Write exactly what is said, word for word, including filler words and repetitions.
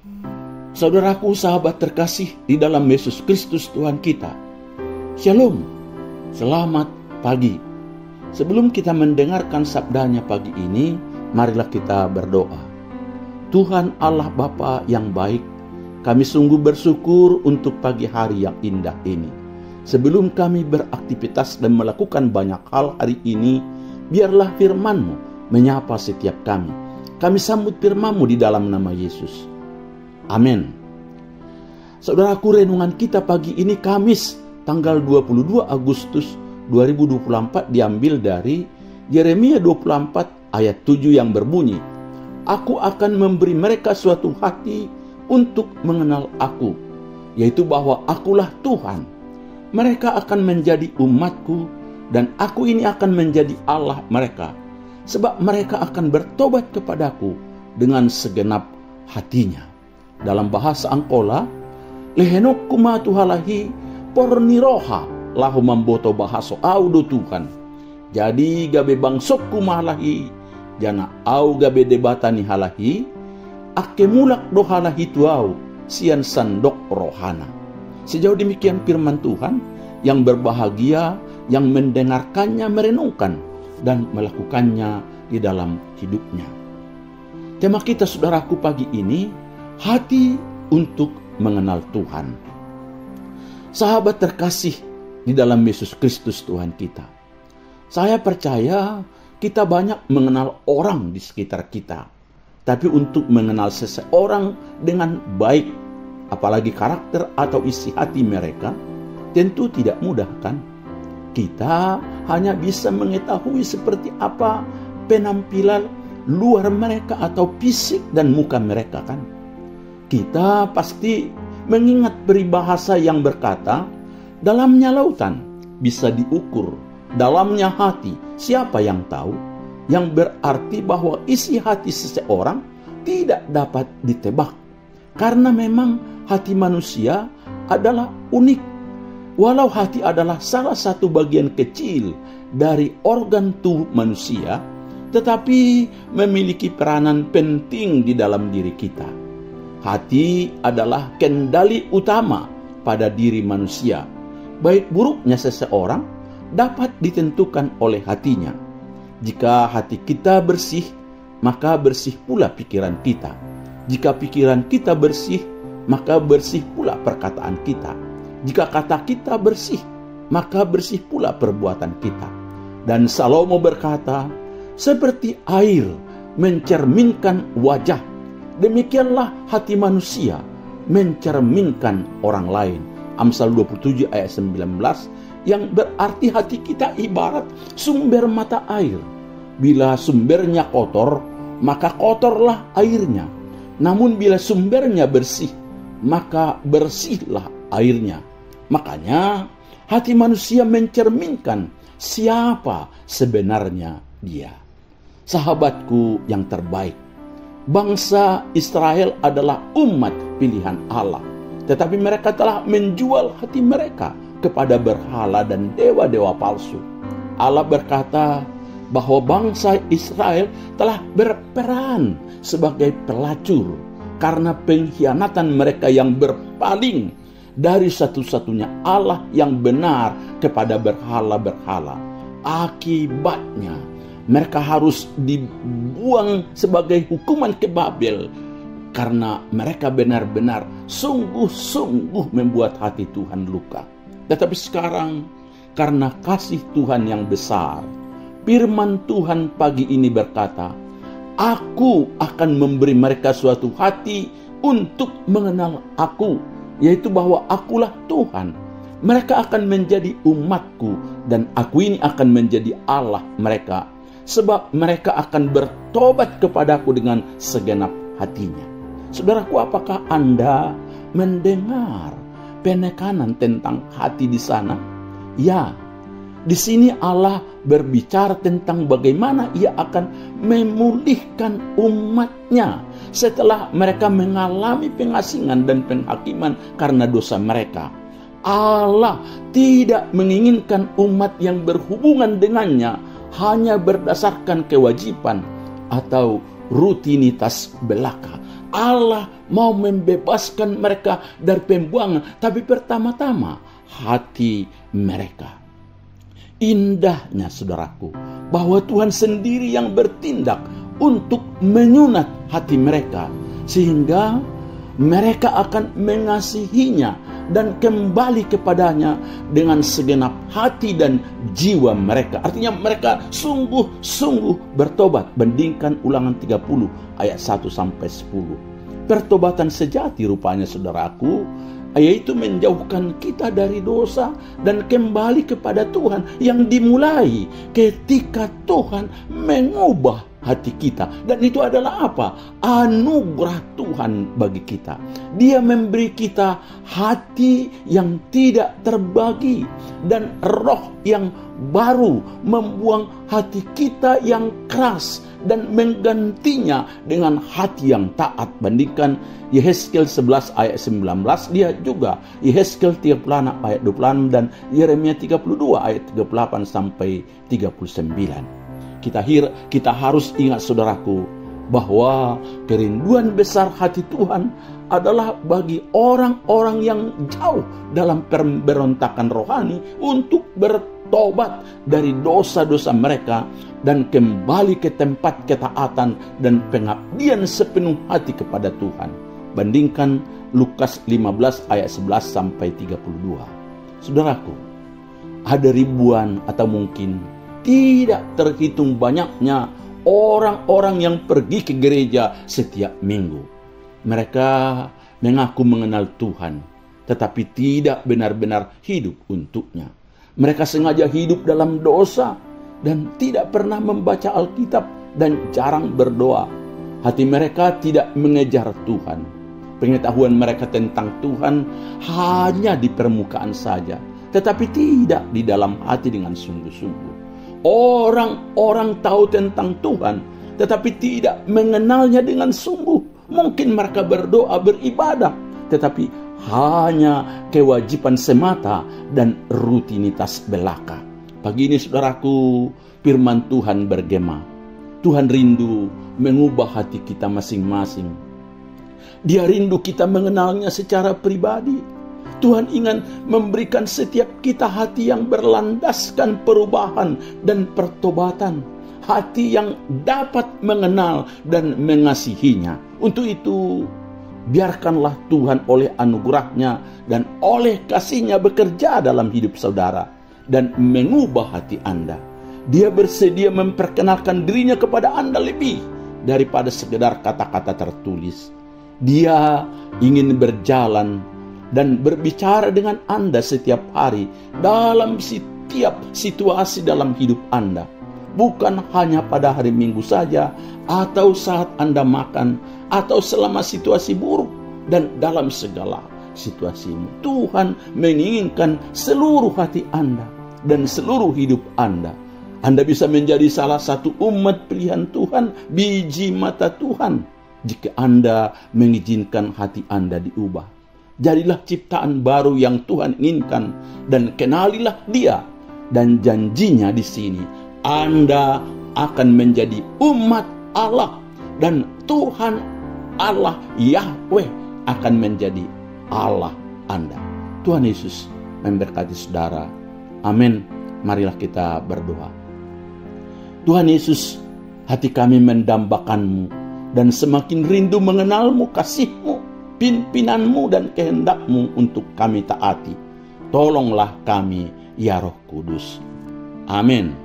Saudaraku, sahabat terkasih di dalam Yesus Kristus Tuhan kita, Shalom, selamat pagi. Sebelum kita mendengarkan sabdanya pagi ini, marilah kita berdoa. Tuhan Allah Bapa yang baik, kami sungguh bersyukur untuk pagi hari yang indah ini. Sebelum kami beraktivitas dan melakukan banyak hal hari ini, biarlah firman-Mu menyapa setiap kami. Kami sambut firman-Mu di dalam nama Yesus. Amin. Saudaraku, renungan kita pagi ini Kamis tanggal dua puluh dua Agustus dua ribu dua puluh empat diambil dari Yeremia dua puluh empat ayat tujuh yang berbunyi, Aku akan memberi mereka suatu hati untuk mengenal aku, yaitu bahwa akulah Tuhan. Mereka akan menjadi umatku dan aku ini akan menjadi Allah mereka, sebab mereka akan bertobat kepadaku dengan segenap hatinya. Dalam bahasa Angkola, lehenok kuma tuhalahi porniroha lahu mamboto bahaso audo Tuhan. Jadi gabe bangsok kumalahi jana au gabe debatani halahi ake mulak dohalahi tuau sian sandok rohana. Sejauh demikian firman Tuhan yang berbahagia yang mendengarkannya, merenungkan dan melakukannya di dalam hidupnya. Tema kita saudaraku pagi ini, hati untuk mengenal Tuhan. Sahabat terkasih di dalam Yesus Kristus Tuhan kita, saya percaya kita banyak mengenal orang di sekitar kita. Tapi untuk mengenal seseorang dengan baik, apalagi karakter atau isi hati mereka, tentu tidak mudah kan? Kita hanya bisa mengetahui seperti apa penampilan luar mereka atau fisik dan muka mereka kan? Kita pasti mengingat peribahasa yang berkata, dalamnya lautan bisa diukur, dalamnya hati siapa yang tahu? Yang berarti bahwa isi hati seseorang tidak dapat ditebak. Karena memang hati manusia adalah unik. Walau hati adalah salah satu bagian kecil dari organ tubuh manusia, tetapi memiliki peranan penting di dalam diri kita. Hati adalah kendali utama pada diri manusia. Baik buruknya seseorang dapat ditentukan oleh hatinya. Jika hati kita bersih, maka bersih pula pikiran kita. Jika pikiran kita bersih, maka bersih pula perkataan kita. Jika kata kita bersih, maka bersih pula perbuatan kita. Dan Salomo berkata, seperti air mencerminkan wajah, demikianlah hati manusia mencerminkan orang lain. Amsal dua puluh tujuh ayat sembilan belas, yang berarti hati kita ibarat sumber mata air. Bila sumbernya kotor, maka kotorlah airnya. Namun bila sumbernya bersih, maka bersihlah airnya. Makanya hati manusia mencerminkan siapa sebenarnya dia. Sahabatku yang terbaik, bangsa Israel adalah umat pilihan Allah. Tetapi mereka telah menjual hati mereka kepada berhala dan dewa-dewa palsu. Allah berkata bahwa bangsa Israel telah berperan sebagai pelacur karena pengkhianatan mereka yang berpaling dari satu-satunya Allah yang benar kepada berhala-berhala. Akibatnya mereka harus dibuang sebagai hukuman ke Babel karena mereka benar-benar sungguh-sungguh membuat hati Tuhan luka. Tetapi sekarang karena kasih Tuhan yang besar, firman Tuhan pagi ini berkata, Aku akan memberi mereka suatu hati untuk mengenal aku, yaitu bahwa akulah Tuhan. Mereka akan menjadi umatku dan aku ini akan menjadi Allah mereka, sebab mereka akan bertobat kepadaku dengan segenap hatinya. Saudaraku, apakah Anda mendengar penekanan tentang hati di sana? Ya, di sini Allah berbicara tentang bagaimana Ia akan memulihkan umatnya setelah mereka mengalami pengasingan dan penghakiman karena dosa mereka. Allah tidak menginginkan umat yang berhubungan dengannya hanya berdasarkan kewajiban atau rutinitas belaka. Allah mau membebaskan mereka dari pembuangan, tapi pertama-tama hati mereka. Indahnya saudaraku, bahwa Tuhan sendiri yang bertindak untuk menyunat hati mereka, sehingga mereka akan mengasihinya dan kembali kepadanya dengan segenap hati dan jiwa mereka. Artinya mereka sungguh-sungguh bertobat. Bandingkan Ulangan tiga puluh ayat satu sampai sepuluh. Pertobatan sejati rupanya saudaraku, yaitu menjauhkan kita dari dosa dan kembali kepada Tuhan, yang dimulai ketika Tuhan mengubah hati kita. Dan itu adalah apa? Anugerah Tuhan bagi kita. Dia memberi kita hati yang tidak terbagi dan roh yang baru, membuang hati kita yang keras dan menggantinya dengan hati yang taat. Bandingkan Yehezkiel sebelas ayat sembilan belas, dia juga Yehezkiel tiga puluh enam ayat dua puluh enam dan Yeremia tiga puluh dua ayat tiga puluh delapan sampai tiga puluh sembilan. Kita, kita harus ingat saudaraku, bahwa kerinduan besar hati Tuhan adalah bagi orang-orang yang jauh dalam pemberontakan rohani untuk bertobat dari dosa-dosa mereka dan kembali ke tempat ketaatan dan pengabdian sepenuh hati kepada Tuhan. Bandingkan Lukas lima belas ayat sebelas sampai tiga puluh dua. Saudaraku, ada ribuan atau mungkin tidak terhitung banyaknya orang-orang yang pergi ke gereja setiap minggu. Mereka mengaku mengenal Tuhan, tetapi tidak benar-benar hidup untuknya. Mereka sengaja hidup dalam dosa dan tidak pernah membaca Alkitab dan jarang berdoa. Hati mereka tidak mengejar Tuhan. Pengetahuan mereka tentang Tuhan hanya di permukaan saja, tetapi tidak di dalam hati dengan sungguh-sungguh. Orang-orang tahu tentang Tuhan, tetapi tidak mengenalnya dengan sungguh. Mungkin mereka berdoa, beribadah, tetapi hanya kewajiban semata dan rutinitas belaka. Pagi ini saudaraku, firman Tuhan bergema. Tuhan rindu mengubah hati kita masing-masing. Dia rindu kita mengenalnya secara pribadi. Tuhan ingin memberikan setiap kita hati yang berlandaskan perubahan dan pertobatan. Hati yang dapat mengenal dan mengasihinya. Untuk itu, biarkanlah Tuhan oleh anugerahnya dan oleh kasihnya bekerja dalam hidup saudara dan mengubah hati Anda. Dia bersedia memperkenalkan dirinya kepada Anda lebih daripada sekedar kata-kata tertulis. Dia ingin berjalan dan berbicara dengan Anda setiap hari dalam setiap situasi dalam hidup Anda. Bukan hanya pada hari Minggu saja, atau saat Anda makan, atau selama situasi buruk, dan dalam segala situasimu. Tuhan menginginkan seluruh hati Anda dan seluruh hidup Anda. Anda bisa menjadi salah satu umat pilihan Tuhan, biji mata Tuhan, jika Anda mengizinkan hati Anda diubah. Jadilah ciptaan baru yang Tuhan inginkan dan kenalilah Dia. Dan janjinya di sini, Anda akan menjadi umat Allah dan Tuhan Allah Yahweh akan menjadi Allah Anda. Tuhan Yesus memberkati saudara. Amin. Marilah kita berdoa. Tuhan Yesus, hati kami mendambakan-Mu dan semakin rindu mengenal-Mu, kasih-Mu, pimpinanmu dan kehendakmu untuk kami taati. Tolonglah kami, ya Roh Kudus. Amin.